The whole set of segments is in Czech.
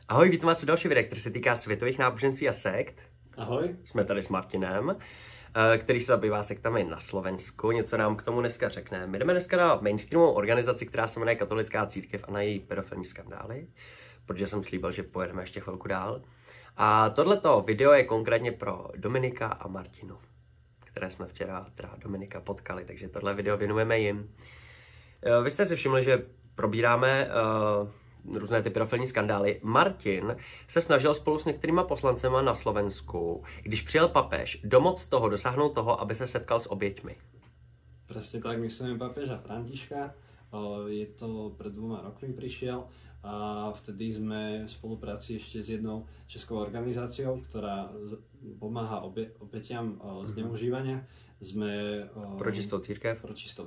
Ahoj, vítám vás u další videa, který se týká světových náboženství a sekt. Ahoj. Jsme tady s Martinem, který se zabývá sektami na Slovensku. Něco nám k tomu dneska řekne. My jdeme dneska na mainstreamovou organizaci, která se jmenuje Katolická církev a na její pedofilní skandály, protože jsem slíbil, že pojedeme ještě chvilku dál. A tohleto video je konkrétně pro Dominika a Martinu, které jsme včera Dominika potkali, takže tohle video věnujeme jim. Vy jste si všimli, že probíráme různé ty pedofilní skandály. Martin se snažil spolu s některýma poslancema na Slovensku, když přijel papež, dosáhnout toho, aby se setkal s oběťmi. Presne tak, myslíme papeža Františka. Je to pred 2 rokmi prišiel a vtedy sme v spolupráci ešte s jednou českou organizáciou, ktorá pomáha obetiam zneužívania. Sme Pro čistou církev.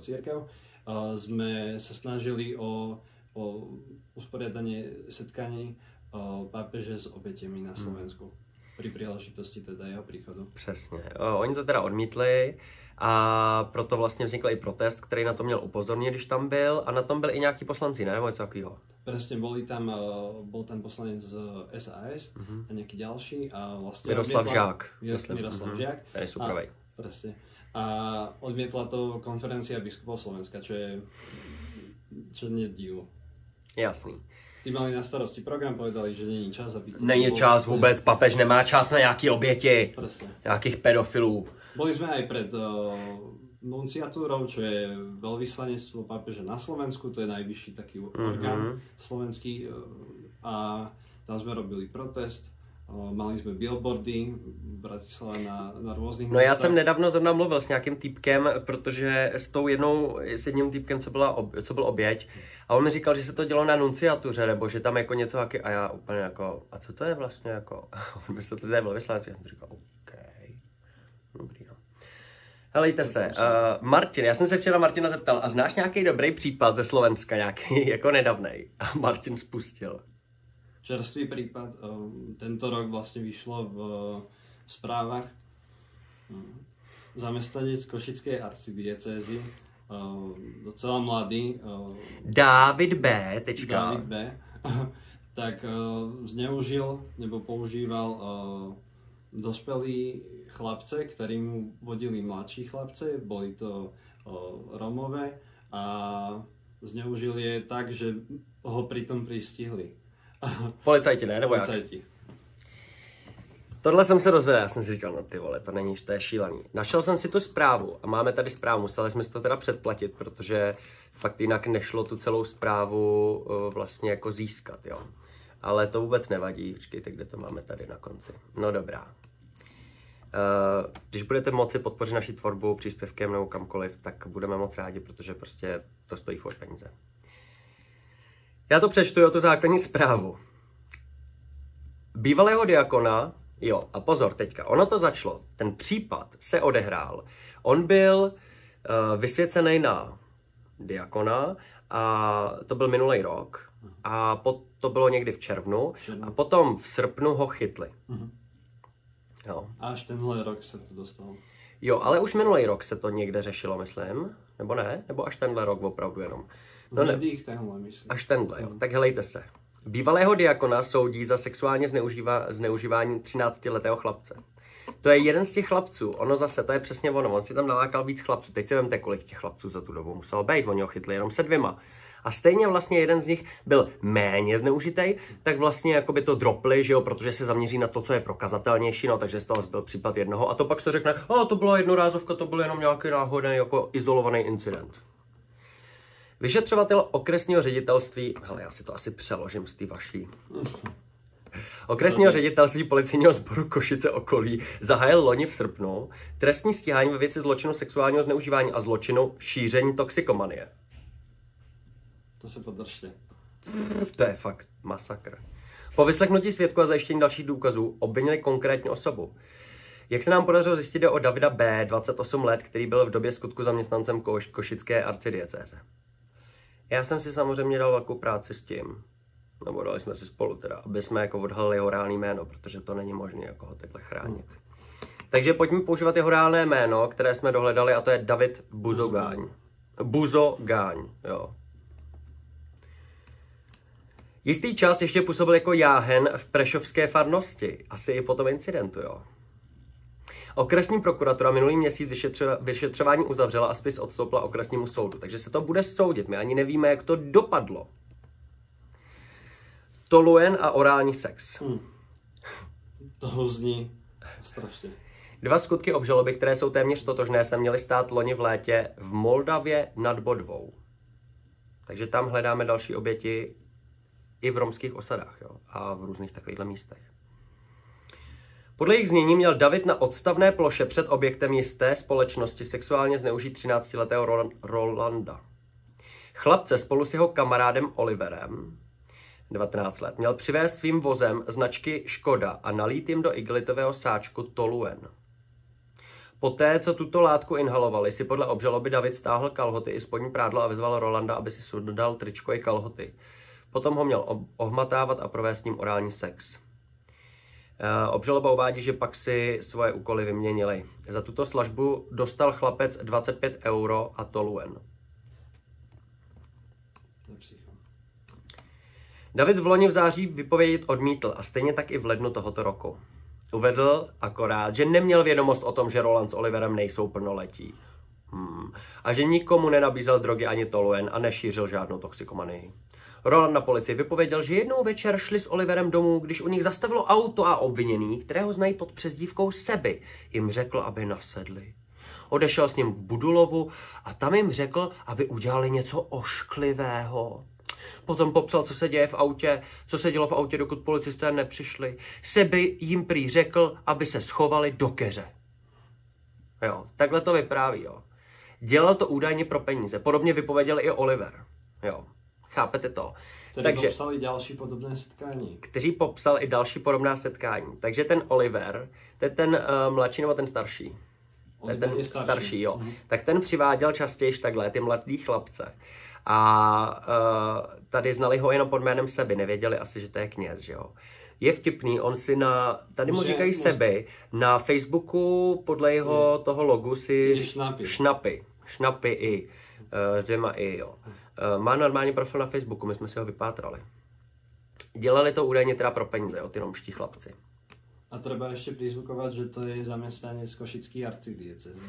Sme sa snažili o usporiadanie setkaní pápeže s obětěmi na Slovensku. Při příležitosti teda jeho příchodu. Přesně. Oni to teda odmítli a proto vlastně vznikl i protest, který na to měl upozornit, když tam byl, a na tom byli i nějaký poslanci, ne? Nebo něco takového. Presne, bol tam poslanec z SAS a nejaký ďalší a vlastne Miroslav Žák. Miroslav Žák. Ten je superovej. Presne. A odmietla to konferencia biskupov Slovenska, čo nie je divu. Jasný. Ty mali na starosti program, povedali, že není čas, aby... Není čas vůbec, papež nemá čas na nějaký oběti, nějakých pedofilů. Boli sme aj pred nunciatúrou, čo je veľvyslanectvo pápeža na Slovensku, to je najvyšší taký orgán slovenský, a tam sme robili protest. Mali jsme billboardy v Bratislave na různých. No já jsem nedávno zrovna mluvil s nějakým týpkem, protože s jedním týpkem, co byl oběť, a on mi říkal, že se to dělo na nunciatuře, nebo že tam jako něco taky, a já úplně jako, a co to je vlastně jako, on myslel, že to je velvyslanec, já jsem říkal, OK, dobrý no. Helejte se, Martin, já jsem se včera Martina zeptal, a znáš nějaký dobrý případ ze Slovenska, nějaký jako nedávnej? A Martin spustil. Čerstvý prípad, tento rok vlastne vyšlo v správach. Zamestnanec Košickej arcidiecézy, docela mladý. David B. Tak zneužil nebo používal dospelí chlapce, ktorí mu vodili mladší chlapce, boli to Romové, a zneužil je tak, že ho pritom pristihli. Policajti, ne? Nebo Policajti. Jak? Tohle jsem se dozvěděl, já jsem si říkal, no ty vole, to je šílený. Našel jsem si tu zprávu a máme tady zprávu, museli jsme si to teda předplatit, protože fakt jinak nešlo tu celou zprávu vlastně jako získat, jo. Ale to vůbec nevadí, počkejte, kde to máme tady na konci. No dobrá. Když budete moci podpořit naši tvorbu příspěvkem nebo kamkoliv, tak budeme moc rádi, protože prostě to stojí furt peníze. Já to přečtu, jo, tu základní zprávu. Bývalého diakona, jo, a pozor teďka, ono to začalo, ten případ se odehrál. On byl vysvěcený na diakona a to byl minulý rok a to bylo někdy v červnu a potom v srpnu ho chytli. Jo. A až tenhle rok se to dostalo. Jo, ale už minulý rok se to někde řešilo, myslím, nebo ne? Nebo až tenhle rok opravdu jenom? No ne, tenhle, myslím. Až tenhle, jo. Tak helejte se. Bývalého diakona soudí za sexuálně zneužívání 13letého chlapce. To je jeden z těch chlapců, to je přesně ono, on si tam nalákal víc chlapců. Teď si vemte, kolik těch chlapců za tu dobu muselo být, oni ho chytli jenom se 2. A stejně vlastně jeden z nich byl méně zneužitej, tak vlastně jako by to dropli, že jo, protože se zaměří na to, co je prokazatelnější, no, takže z toho byl případ jednoho. A to pak se řekne, to byla jednorázovka, to byl jenom nějaký náhodný, jako izolovaný incident. Vyšetřovatel okresního ředitelství, hele, já si to asi přeložím z té vaší. Okresního ředitelství policejního sboru Košice okolí zahájil loni v srpnu trestní stíhání ve věci zločinu sexuálního zneužívání a zločinu šíření toxikomanie. To se podržte. To je fakt masakr. Po vyslechnutí svědků a zajištění dalších důkazů obvinili konkrétní osobu. Jak se nám podařilo zjistit, jde o Davida B., 28 let, který byl v době skutku zaměstnancem Košické arcidiecéze. Já jsem si samozřejmě dal velkou práci s tím, nebo dali jsme si spolu teda, aby jsme jako odhalili jeho reálné jméno, protože to není možné jako ho takhle chránit. Takže pojďme používat jeho reálné jméno, které jsme dohledali, a to je David Buzogáň. Buzogáň, jo. Jistý čas ještě působil jako jáhen v prešovské farnosti, asi i po tom incidentu, jo. Okresní prokuratura minulý měsíc vyšetřování uzavřela a spis odstoupila okresnímu soudu, takže se to bude soudit, my ani nevíme, jak to dopadlo. Toluen a orální sex. To zní strašně. 2 skutky obžaloby, které jsou téměř totožné, se měly stát loni v létě v Moldavě nad Bodvou. Takže tam hledáme další oběti i v romských osadách, jo, a v různých takovýchhle místech. Podle jejich znění měl David na odstavné ploše před objektem jisté společnosti sexuálně zneužít 13letého Rolanda. Chlapce spolu s jeho kamarádem Oliverem, 19 let, měl přivést svým vozem značky Škoda a nalít jim do igelitového sáčku Toluen. Poté, co tuto látku inhalovali, si podle obžaloby David stáhl kalhoty i spodní prádlo a vyzval Rolanda, aby si sundal tričko i kalhoty. Potom ho měl ohmatávat a provést s ním orální sex. Obžaloba uvádí, že pak si svoje úkoly vyměnili. Za tuto slažbu dostal chlapec 25 € a Toluen. David v loni v září vypovědět odmítl a stejně tak i v lednu tohoto roku. Uvedl akorát, že neměl vědomost o tom, že Roland s Oliverem nejsou plnoletí. A že nikomu nenabízel drogy ani Toluen a nešířil žádnou toxikomanii. Roland na policii vypověděl, že jednou večer šli s Oliverem domů, když u nich zastavilo auto a obviněný, kterého znají pod přezdívkou Seby, jim řekl, aby nasedli. Odešel s ním k Budulovu a tam jim řekl, aby udělali něco ošklivého. Potom popsal, co se děje v autě, co se dělo v autě, dokud policisté nepřišli. Seby jim prý řekl, aby se schovali do keře. Jo, takhle to vypráví, jo. Dělal to údajně pro peníze. Podobně vypověděl i Oliver. Jo, chápete to? Takže popsal i další podobné setkání. Kteří popsal i další podobná setkání. Takže ten Oliver, to je ten mladší nebo ten starší? To je ten starší, jo. Tak ten přiváděl častěji takhle, ty mladý chlapce. A tady znali ho jenom pod jménem Seby, nevěděli asi, že to je kněz, že jo. Je vtipný, on si tady mu říkají Seby, na Facebooku podle jeho toho logu si šnapy i, dvěma i, jo. Má normální profil na Facebooku, my jsme si ho vypátrali. Dělali to údajně teda pro peníze, jo, ty romští chlapci. A treba ještě prizvukovať, že to je zaměstnanec Košický arcidiecézy.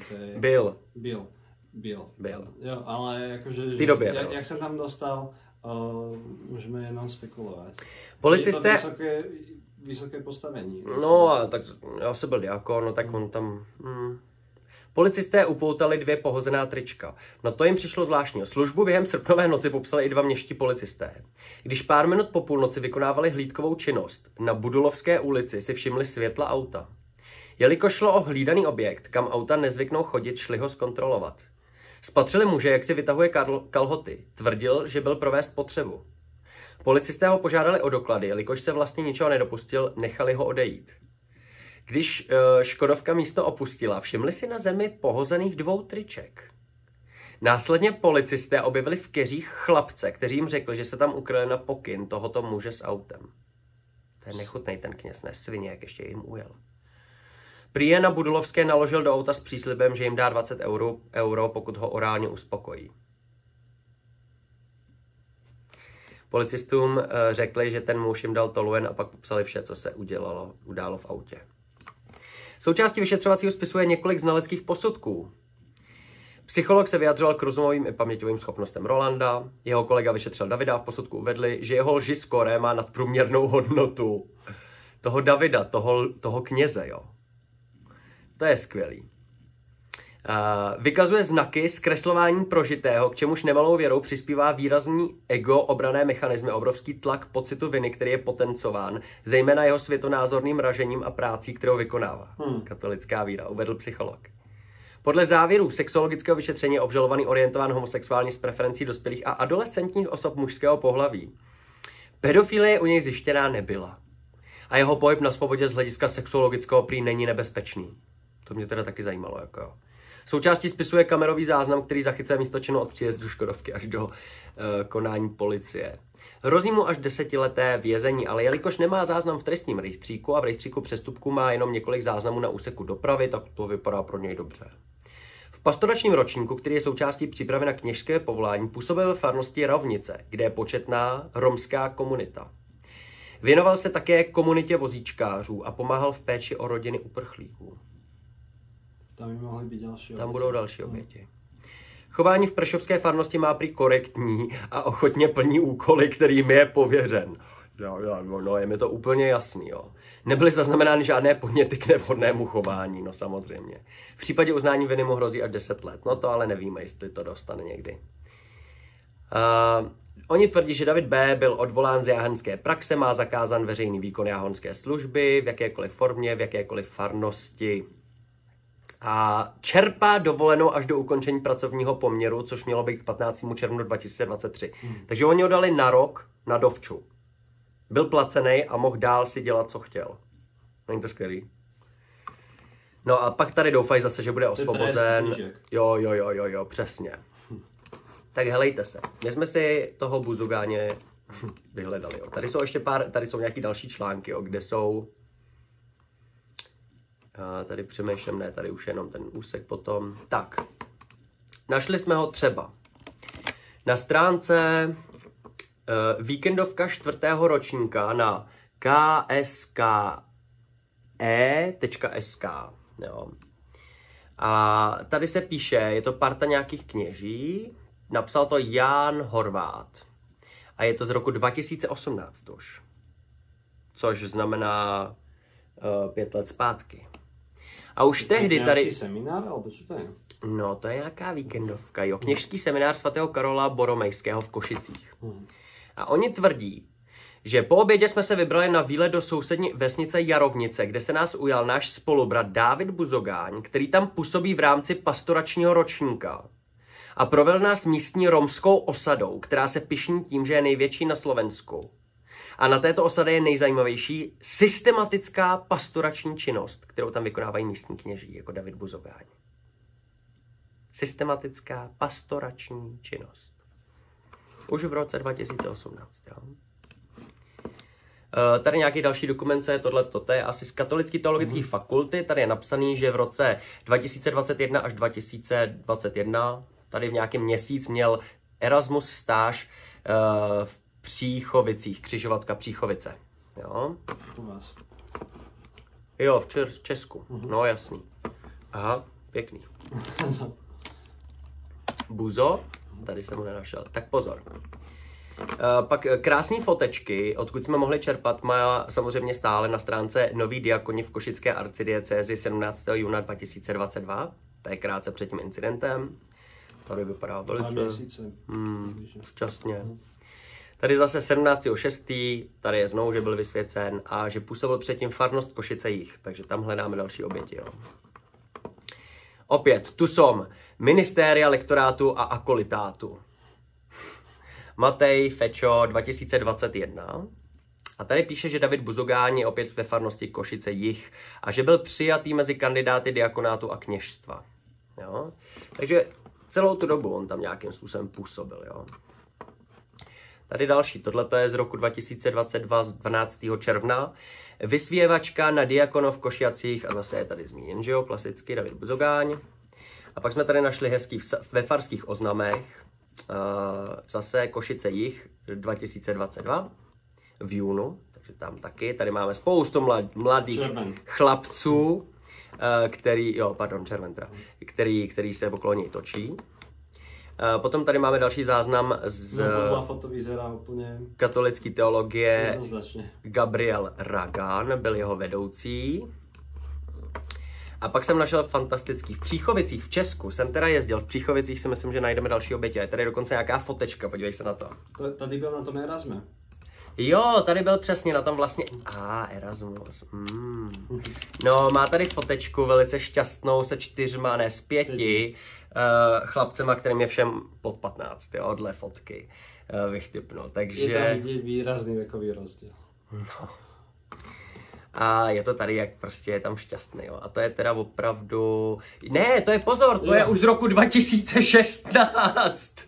Byl. Jo, ale jakože, v té době, jak se tam dostal, můžeme jenom spekulovat. Policisté... Je to vysoké postavení. No, a tak já jsem byl diakon, no tak on tam... Policisté upoutali 2 pohozená trička. No to jim přišlo zvláštního. Službu během srpnové noci popsali i 2 městští policisté. Když pár minut po půlnoci vykonávali hlídkovou činnost, na Budulovské ulici si všimli světla auta. Jelikož šlo o hlídaný objekt, kam auta nezvyknou chodit, šli ho zkontrolovat. Spatřili muže, jak si vytahuje kalhoty. Tvrdil, že byl provést potřebu. Policisté ho požádali o doklady, jelikož se vlastně ničeho nedopustil, nechali ho odejít. Když Škodovka místo opustila, všimli si na zemi pohozených 2 triček. Následně policisté objevili v keřích chlapce, kteří jim řekli, že se tam ukryli na pokyn tohoto muže s autem. To je nechutnej ten kněz, ne svině, jak ještě jim ujel. Prý je na Budulovské naložil do auta s příslibem, že jim dá 20 euro, pokud ho orálně uspokojí. Policistům řekli, že ten muž jim dal Toluen a pak popsali vše, co se událo v autě. Součástí vyšetřovacího spisu je několik znaleckých posudků. Psycholog se vyjadřoval k rozumovým i paměťovým schopnostem Rolanda, jeho kolega vyšetřil Davida a v posudku uvedli, že jeho lži skóre má nadprůměrnou hodnotu. Toho Davida, toho kněze, jo. To je skvělý. Vykazuje znaky zkreslování prožitého, k čemuž nemalou věrou přispívá výrazný ego, obranné mechanismy, obrovský tlak pocitu viny, který je potencován, zejména jeho světonázorným ražením a prácí, kterou vykonává. Katolická víra, uvedl psycholog. Podle závěrů sexuologického vyšetření je obžalovaný orientován homosexuálně s preferencí dospělých a adolescentních osob mužského pohlaví. Pedofilie u něj zjištěná nebyla. A jeho pohyb na svobodě z hlediska sexuologického prý není nebezpečný. To mě teda taky zajímalo, jako jo. Součástí spisu je kamerový záznam, který zachycuje místo činu od příjezdu Škodovky až do konání policie. Hrozí mu až 10leté vězení, ale jelikož nemá záznam v trestním rejstříku a v rejstříku přestupků má jenom několik záznamů na úseku dopravy, tak to vypadá pro něj dobře. V pastoračním ročníku, který je součástí přípravy na kněžské povolání, působil ve farnosti Ravnice, kde je početná romská komunita. Věnoval se také komunitě vozíčkářů a pomáhal v péči o rodiny uprchlíků. Tam by mohly být další oběti. Tam budou další oběti. Chování v prešovské farnosti má prý korektní a ochotně plní úkoly, kterým je pověřen. No, je mi to úplně jasný, jo. Nebyly zaznamenány žádné podněty k nevhodnému chování, no samozřejmě. V případě uznání viny mu hrozí až 10 let, no to ale nevíme, jestli to dostane někdy. Oni tvrdí, že David B. byl odvolán z jáhenské praxe, má zakázán veřejný výkon jáhonské služby v jakékoliv formě, v jakékoliv farnosti. A čerpá dovolenou až do ukončení pracovního poměru, což mělo být k 15. červnu 2023. Takže oni ho dali na rok na dovču. Byl placený a mohl dál si dělat, co chtěl. Není to skvělý? No a pak tady doufají zase, že bude osvobozen. Jo, přesně. Tak helejte se. My jsme si toho Buzogáně vyhledali. Jo. Tady jsou ještě tady jsou nějaký další články, jo, kde jsou... Tady přemýšlím, ne, tady už jenom ten úsek potom. Tak, našli jsme ho třeba na stránce víkendovka 4. ročníka na kske.sk. Jo. A tady se píše, je to parta nějakých kněží, napsal to Jan Horvát. A je to z roku 2018 už. Což znamená 5 let zpátky. A už tehdy tady... Kněžský seminár, alebo co to je? No, to je nějaká víkendovka, jo. Kněžský seminář svatého Karola Boromejského v Košicích. A oni tvrdí, že po obědě jsme se vybrali na výlet do sousední vesnice Jarovnice, kde se nás ujal náš spolubrat Dávid Buzogáň, který tam působí v rámci pastoračního ročníka. A provedl nás místní romskou osadou, která se pyšní tím, že je největší na Slovensku. A na této osadě je nejzajímavější systematická pastorační činnost, kterou tam vykonávají místní kněží, jako David Buzogáň. Systematická pastorační činnost. Už v roce 2018. Jo. Tady nějaký další dokument, co je tohleto, to je asi z Katolické teologické fakulty. Tady je napsaný, že v roce 2021 až 2021, tady v nějakém měsíc měl Erasmus stáž v Příchovicích, křižovatka Příchovice. Jo? U vás. Jo, v Česku. No jasný. Aha, pěkný. Buzo, tady jsem ho nenašel. Tak pozor. Pak krásné fotečky, odkud jsme mohli čerpat, má samozřejmě stále na stránce Noví diakoni v Košické arcidiecézi 17. júna 2022. To je krátce před tím incidentem. Tady vypadá velice šťastně. Tady zase 17.6. tady je znovu, že byl vysvěcen a že působil předtím farnost Košice Jih, takže tam hledáme další oběti. Jo. Opět, tu jsou ministéria, lektorátu a akolitátu. Matej Fečo 2021. A tady píše, že David Buzogáň je opět ve farnosti Košice Jih a že byl přijatý mezi kandidáty diakonátu a kněžstva. Jo. Takže celou tu dobu on tam nějakým způsobem působil. Jo. Tady další, tohle je z roku 2022, z 12. června. Vysvěvačka na diakonov v Košiacích a zase je tady zmíněn, že jo, klasicky David Buzogáň. A pak jsme tady našli hezký ve farských oznamech, zase Košice Jih 2022 v júnu, takže tam taky. Tady máme spoustu mladých chlapců, který se okolo něj točí. Potom tady máme další záznam z katolické teologie. Gabriel Ragan byl jeho vedoucí. A pak jsem našel fantastický. V Příchovicích v Česku jsem teda jezdil. V Příchovicích si myslím, že najdeme další oběti. Je tady dokonce nějaká fotečka, podívej se na to. Tady byl na tom Erasme. Jo, tady byl přesně na tom vlastně... Erasmus. No, má tady fotečku velice šťastnou se 4, ne s 5 chlapcema, kterým je všem pod 15, jo, dle fotky vychtypnu, takže... Je tam vidět výrazný věkový rozdíl. No. A je to tady, jak prostě je tam šťastný, jo. A to je teda opravdu... Ne, to je pozor, to je už z roku 2016.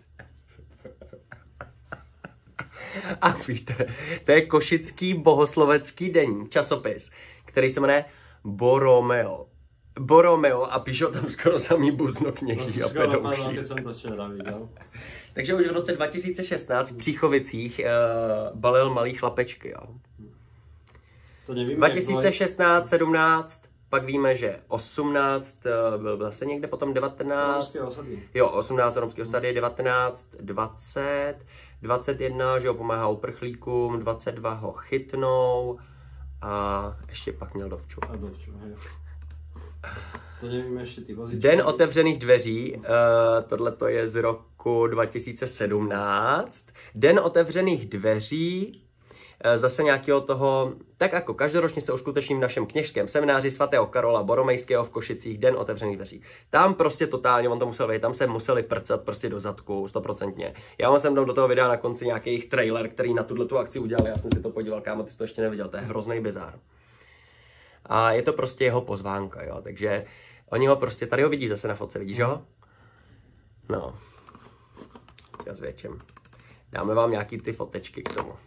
A víte, to je košický bohoslovecký denní časopis, který se jmenuje Boromeo. Borromeo a píšou tam skoro samý buznokněží a pedouší. Takže už v roce 2016 v Příchovicích balil malý chlapečky, jo. To nevím, 2016, 17, pak víme, že 18, byl zase někde, potom 19, jo, 18 romské osady, 19, 20, 21, že ho pomáhá uprchlíkům, 22 ho chytnou a ještě pak měl dovču. A dovču, hej. To nevím ještě ty vozičky. Den otevřených dveří, tohle to je z roku 2017. Den otevřených dveří, zase nějakého toho, tak jako každoročně se uskuteční v našem kněžském semináři svatého Karola Boromejského v Košicích den otevřených dveří. Tam prostě totálně, on to musel vědět, tam se museli prcat prostě do zadku, 100%. Já jsem tam do toho videa na konci nějaký jejich trailer, který na tuto akci udělal, já jsem si to podíval, kámo, ty jsi to ještě neviděl, to je hrozný bizár. A je to prostě jeho pozvánka, jo, takže oni ho prostě, tady ho vidíš zase na fotce, vidíš ho? No, já zvětším. Dáme vám nějaký ty fotečky k tomu.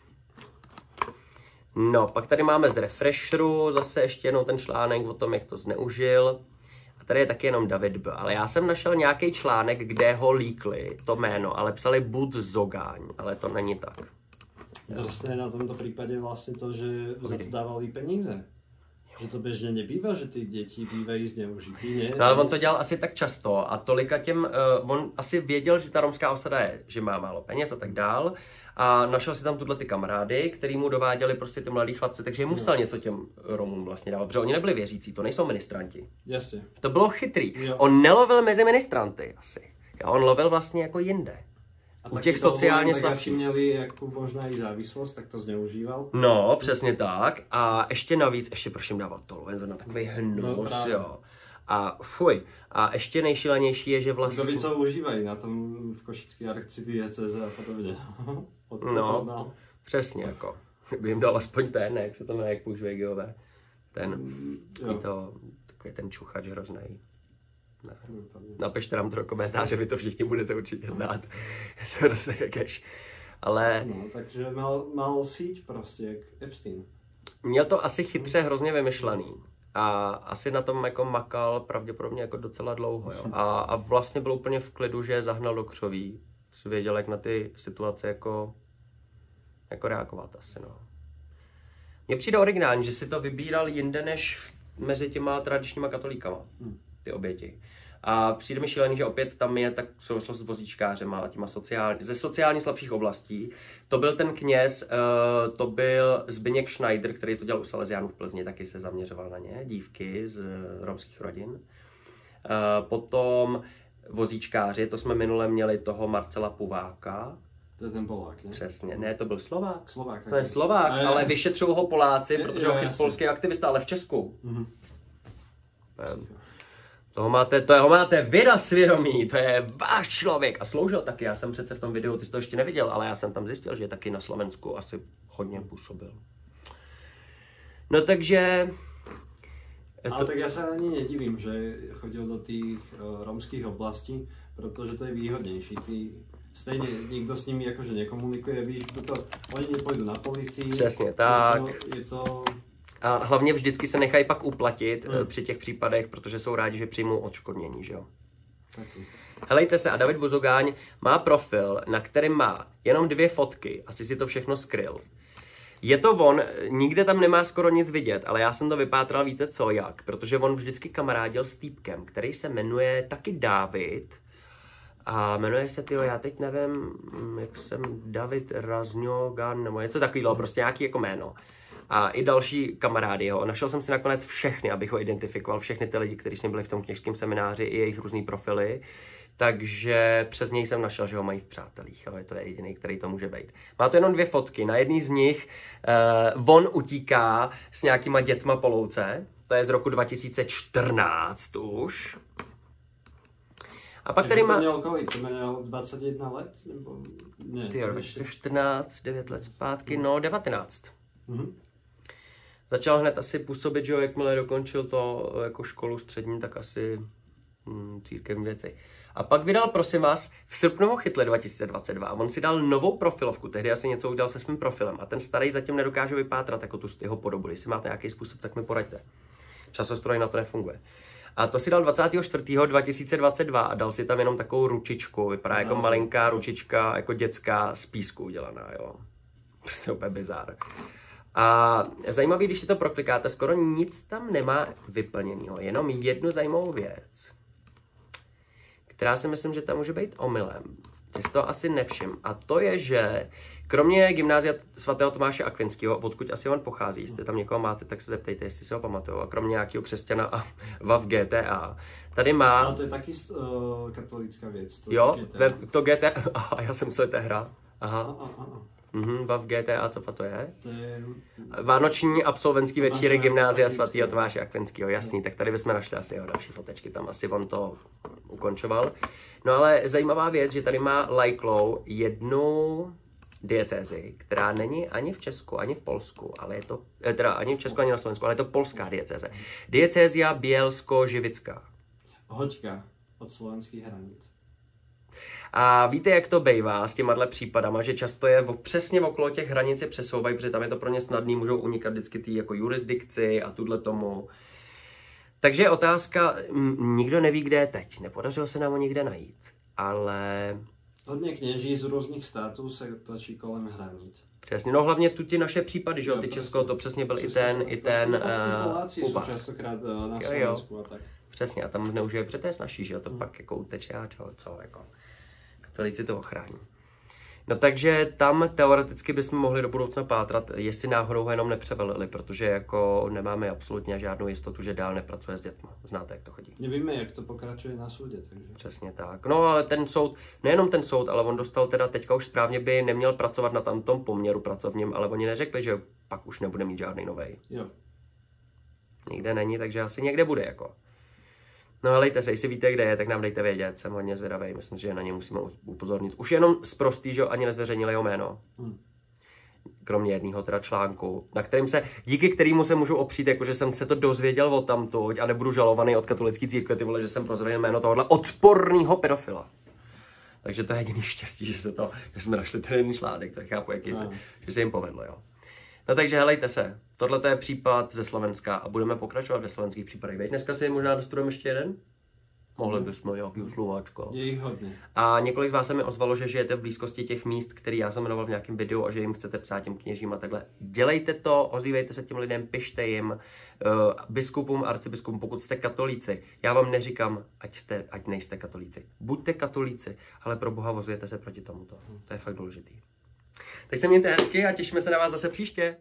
No, pak tady máme z Refresheru zase ještě jednou ten článek o tom, jak to zneužil. A tady je taky jenom David B. Ale já jsem našel nějaký článek, kde ho líkli, to jméno, ale psali Bud Zogáň, ale to není tak. Drsné na tomto případě vlastně to, že za to dávali peníze. Že to běžně nebývá, že ty děti bývají zneužitý, ne? No, ale on to dělal asi tak často a tolika těm, on asi věděl, že ta romská osada je, že má málo peněz a tak dál. A našel si tam tuhle ty kamarády, který mu dováděli prostě ty mladí chlapci, takže jim musel něco těm Romům vlastně dávat, protože oni nebyli věřící, to nejsou ministranti. Jasně. To bylo chytrý. Jo. On nelovil mezi ministranty asi. Jo, on lovil vlastně jako jinde. U těch sociálně slabších. Měli jako možná i závislost, tak to zneužíval. No, přesně tak. A ještě navíc, ještě proč jim dával Tolvenzo na takový hnus, no, jo. A fuj. A ještě nejšílenější je, že vlastně... Kdo ví, co užívají na tom v košické arcidiecéze a podobně. No, přesně jako. By jim dal aspoň ten, jak se to jmenuje, jak používají geové. Ten, takový ten čuchač hroznej. Ne. Napište nám to do komentáře, vy to všichni budete určitě znát. Je to prostě jakéž. Ale... No, takže mal síť prostě, jak Epstein. Měl to asi chytře hrozně vymyšlený. A asi na tom jako makal pravděpodobně jako docela dlouho. Jo. A vlastně byl úplně v klidu, že je zahnal do křoví. Si věděl, jak na ty situace jako reagovat asi, no. Mně přijde originální, že si to vybíral jinde než mezi těma tradičníma katolíkama, ty oběti. A přijde mi šílený, že opět tam je tak souvislost s vozíčkářema a těma ze sociálně slabších oblastí. To byl ten kněz, to byl Zbyněk Schneider, který to dělal u Salesiánů v Plzni, taky se zaměřoval na ně, dívky z romských rodin. Potom vozíčkáři, to jsme minule měli toho Marcela Puváka. To je ten Polák, ne? Přesně, ne, to byl Slovák. Slovák. To je Slovák, ale vyšetřují ho Poláci, protože ho chyt polský aktivista, ale v Česku. Toho máte vy na svědomí, to je váš člověk a sloužil taky, já jsem přece v tom videu, ty jsi to ještě neviděl, ale já jsem tam zjistil, že taky na Slovensku asi hodně působil. No takže... Ale tak já se ani nedivím, že chodil do těch romských oblastí, protože to je výhodnější. Stejně nikdo s nimi jakože nekomunikuje, víš, oni nepůjdu na policii. Přesně tak. Je to... A hlavně vždycky se nechají pak uplatit při těch případech, protože jsou rádi, že přijmou odškodnění, že jo. Taky. Helejte se, a David Buzogáň má profil, na kterém má jenom 2 fotky, asi si to všechno skryl. Je to on, nikde tam nemá skoro nic vidět, ale já jsem to vypátral, víte co, jak, protože on vždycky kamarádil s týpkem, který se jmenuje taky David a jmenuje se, tyjo, já teď nevím, jak jsem, David Razňogan, nebo něco takového, prostě nějaký jako jméno. A i další kamarády jeho. Našel jsem si nakonec všechny, abych ho identifikoval, všechny ty lidi, kteří s ním byli v tom kněžském semináři, i jejich různý profily. Takže přes něj jsem našel, že ho mají v přátelích, ale to je jediný, který to může být. Má to jenom 2 fotky, na jedný z nich on utíká s nějakýma dětma po louce, to je z roku 2014 už. A pak tady má... To měl kolik? To měl 21 let? Nebo... Ne, ty 2014, 9 let zpátky, no 19. Mhm. Začal hned asi působit, že jo, jakmile dokončil to jako školu střední, tak asi církevní věci. A pak vydal, prosím vás, v srpnu ho chytli 2022. On si dal novou profilovku, tehdy asi něco udělal se svým profilem a ten starý zatím nedokáže vypátrat jako tu jeho podobu. Jestli máte nějaký způsob, tak mi poraďte. Časostroj na to nefunguje. A to si dal 24.2022 a dal si tam jenom takovou ručičku, vypadá jako malinká ručička, jako dětská z písku udělaná, jo. Prostě úplně bizár. A zajímavý, když si to proklikáte, skoro nic tam nemá vyplněného, jenom jednu zajímavou věc, která si myslím, že tam může být omylem. Ty jsi to asi nevšim. A to je, že kromě gymnázia svatého Tomáše Akvinského, odkud asi on pochází, jestli tam někoho máte, tak se zeptejte, jestli si ho pamatuju. A kromě nějakého křesťana a v GTA, tady má... Ale to je taky katolická věc. To jo, GTA. to GTA... Aha, já jsem myslel, že to je hra. Aha. V GTA, co to je? To je... Vánoční absolventský večíry gymnázia svatého Tomáše Akvinského, jasný, tak tady bychom našli asi jeho další fotečky, tam asi on to ukončoval. No ale zajímavá věc, že tady má Lajklou jednu diecézi, která není ani v Česku, ani v Polsku, ale je to, teda ani v Česku, ani na Slovensku, ale je to polská diecéze. Diecézia Bielsko-Živická. Hoďka od slovenských hranic. A víte, jak to bývá s těma případama, že často je přesně okolo těch hranic se přesouvají, protože tam je to pro ně snadný, můžou unikat vždycky ty jako jurisdikci a tuhle tomu. Takže je otázka, nikdo neví, kde je teď, nepodařilo se nám ho nikde najít, ale... Hodně kněží z různých států se točí kolem hranic. Přesně, no hlavně tu ty naše případy, že jo, ty Česko, to přesně byl i ten Poláci jsou častokrát na Slovensku a tak. Přesně, a tam neužije, protože to je snažší, že jo, to pak jako uteče a co, jako, katolíci to ochrání. No takže tam teoreticky bychom mohli do budoucna pátrat, jestli náhodou ho jenom nepřevelili, protože jako nemáme absolutně žádnou jistotu, že dál nepracuje s dětmi. Znáte, jak to chodí. Nevíme, jak to pokračuje na soudě, takže. Přesně tak. No ale ten soud, nejenom ten soud, ale on dostal teda teďka už správně by neměl pracovat na tom poměru pracovním, ale oni neřekli, že pak už nebude mít žádný novej. Jo. Nikde není, takže asi někde bude jako. No helejte se, jestli víte, kde je, tak nám dejte vědět, jsem hodně zvědavý, myslím, že na ně musíme upozornit. Už jenom zprostý, že ani nezveřejnili jeho jméno. Kromě jednoho teda článku, na kterým se, díky kterému se můžu opřít, jakože jsem se to dozvěděl o tamtuť a nebudu žalovaný od katolické církve, ty vole, že jsem prozradil jméno tohohle odporného pedofila. Takže to je jediný štěstí, že jsme našli ten jeden článek, tak chápu, že se jim povedlo, jo. No takže helejte se, tohle je případ ze Slovenska a budeme pokračovat ve slovenských případech. Veď dneska si možná dostudujeme ještě jeden? Mohli bychom, jakýho Slováčka. Je jich hodně. A několik z vás se mi ozvalo, že žijete v blízkosti těch míst, který já jsem jmenoval v nějakém videu a že jim chcete psát těm kněžím a takhle. Dělejte to, ozývejte se těm lidem, pište jim, biskupům, arcibiskupům, pokud jste katolíci. Já vám neříkám, ať nejste katolíci. Buďte katolíci, ale pro Boha vozujete se proti tomuto. To je fakt důležitý. Tak se mějte hezky a těšíme se na vás zase příště.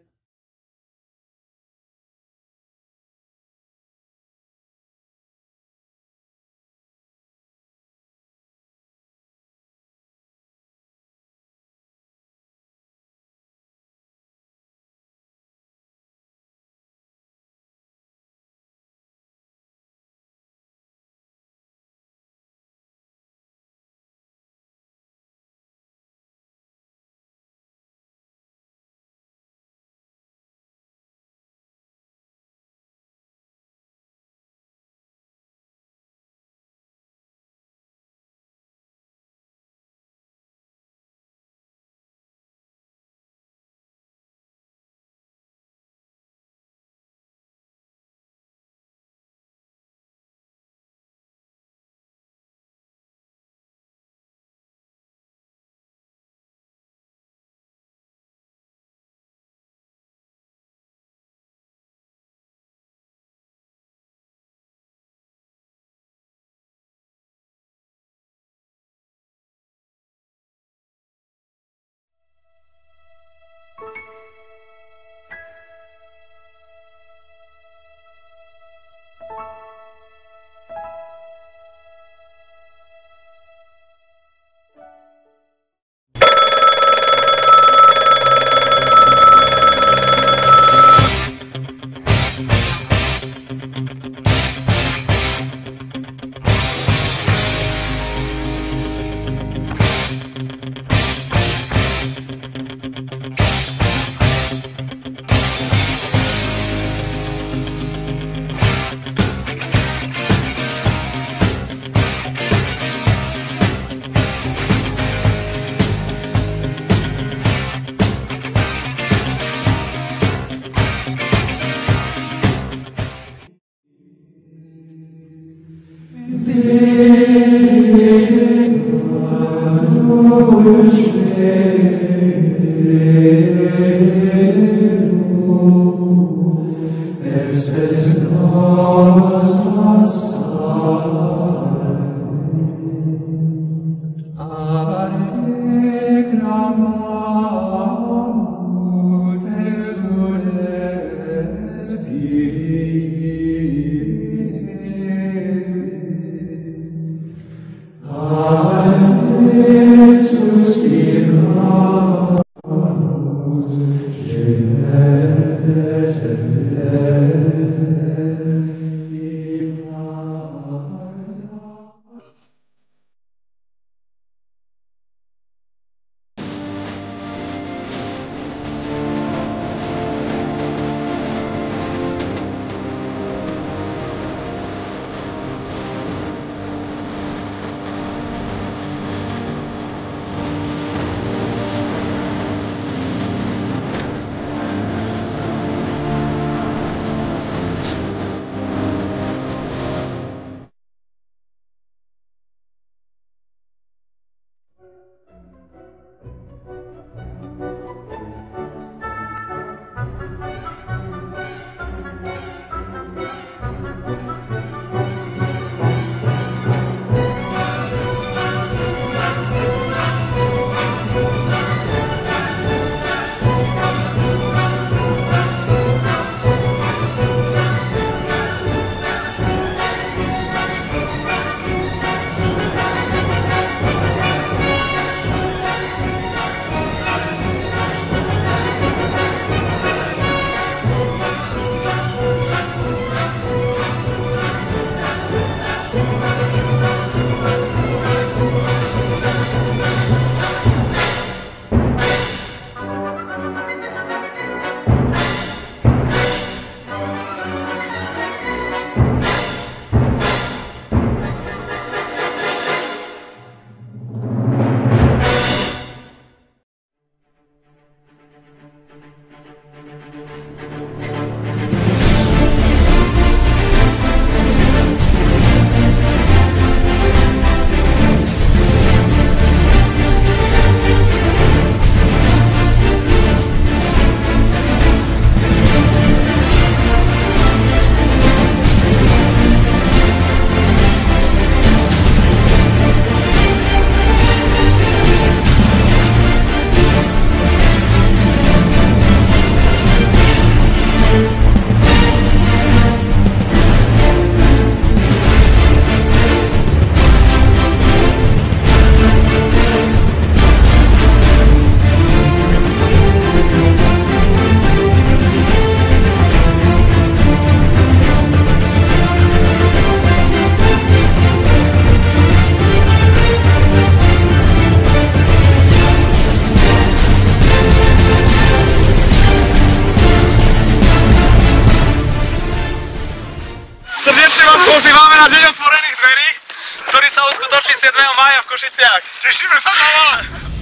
Pozývame na Deň otvorených dverí, ktorý sa uskutoční 7. mája v Košiciach. Tešíme sa na vás!